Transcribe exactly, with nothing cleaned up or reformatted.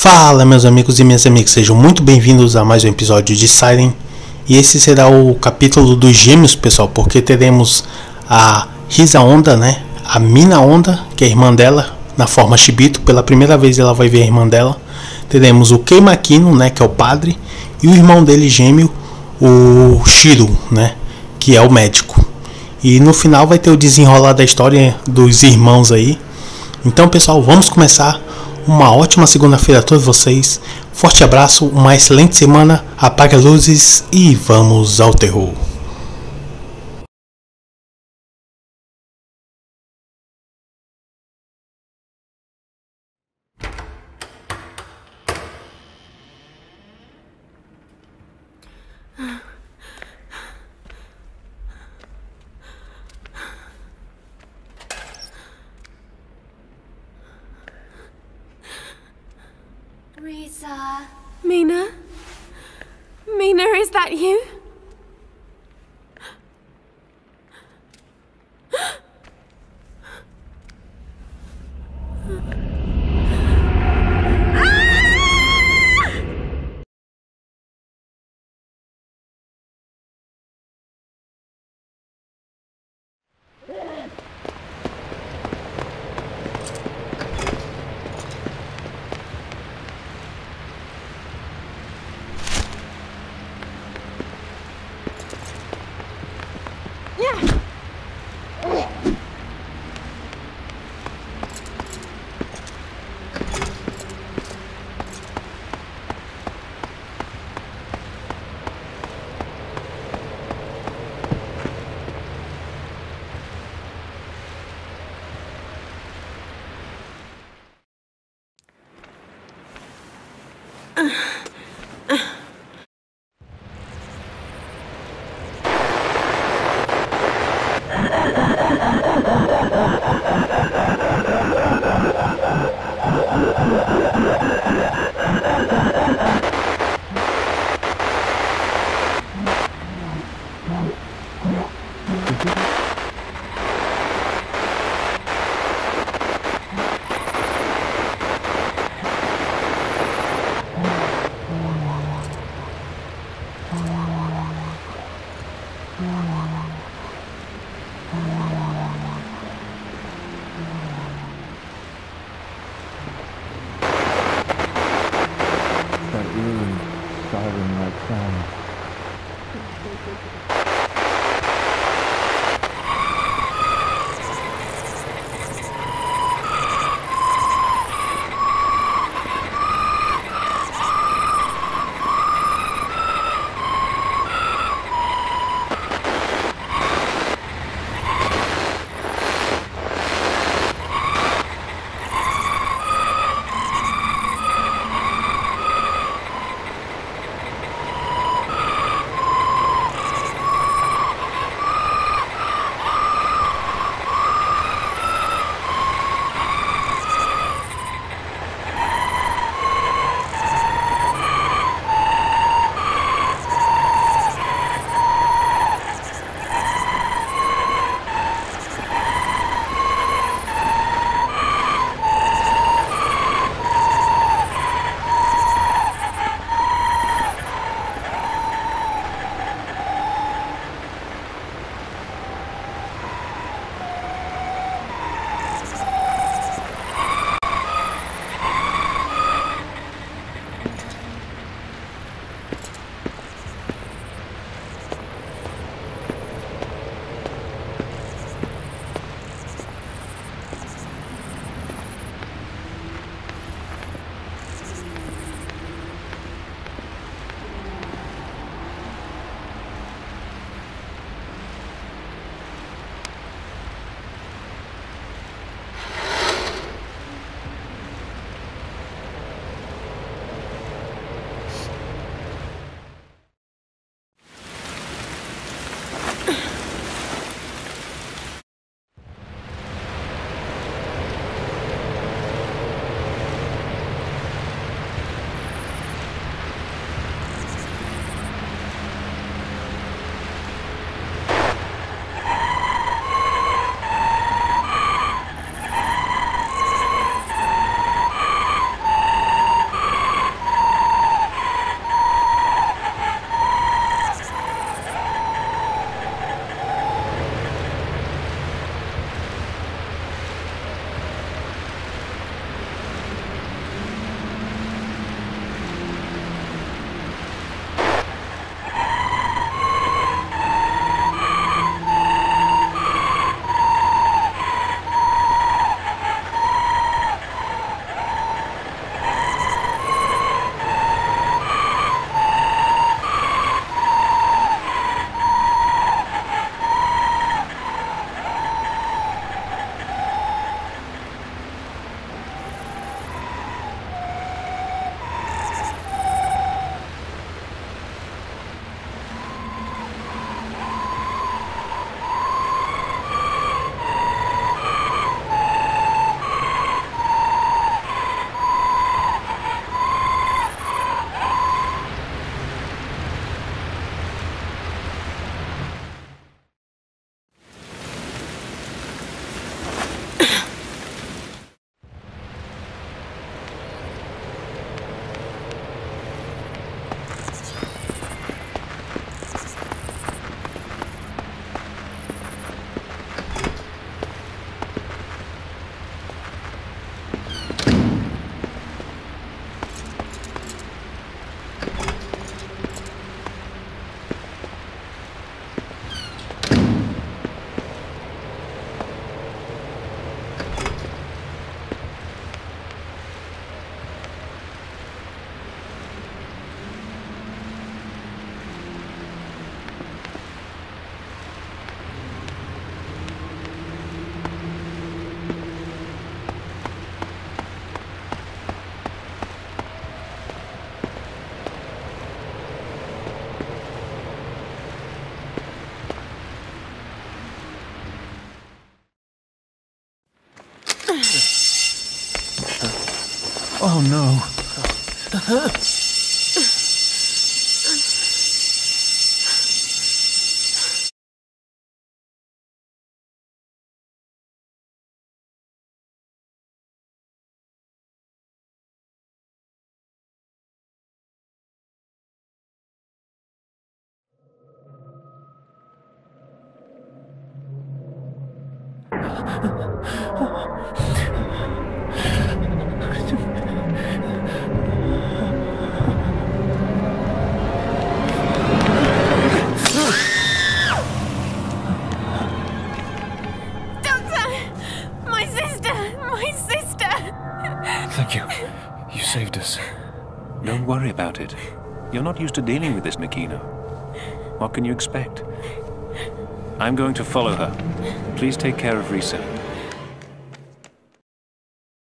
Fala, meus amigos e minhas amigas, sejam muito bem-vindos a mais um episódio de Siren. E esse será o capítulo dos gêmeos, pessoal, porque teremos a Risa Onda, né? A Mina Onda, que é a irmã dela, na forma Shibito. Pela primeira vez ela vai ver a irmã dela. Teremos o Kei Makino, né? Que é o padre. E o irmão dele gêmeo, o Shiro, né? Que é o médico. E no final vai ter o desenrolar da história dos irmãos aí. Então, pessoal, vamos começar. Uma ótima segunda-feira a todos vocês. Forte abraço, uma excelente semana. Apague as luzes e vamos ao terror. Risa. Mina? Mina, is that you? Oh no. Thank you. You saved us. Don't worry about it. You're not used to dealing with this, Makino. What can you expect? I'm going to follow her. Please take care of Risa.